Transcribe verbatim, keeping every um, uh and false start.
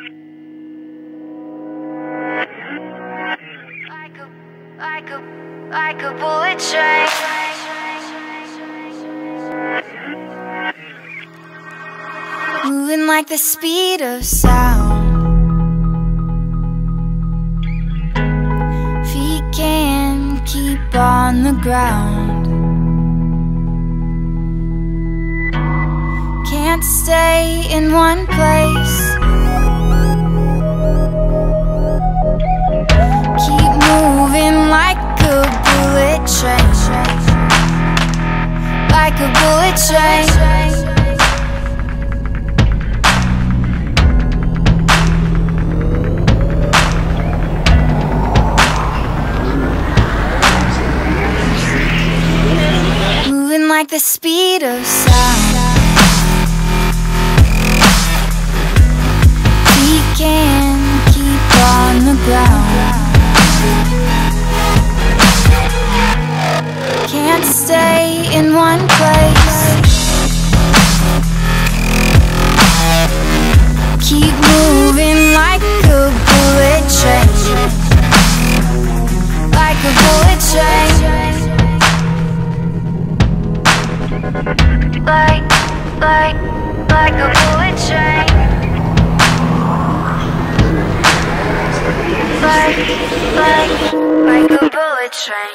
Like a, like a, like a bullet train. Moving like the speed of sound. Feet can't keep on the ground. Can't stay in one place. Keep moving like a bullet train. Like a bullet train. Moving like the speed of sound. Feet can't keep on the ground. Can't stay in one place. Keep moving like a bullet train. Like a bullet train. Like, like, like a bullet train. Like, like, like a bullet train.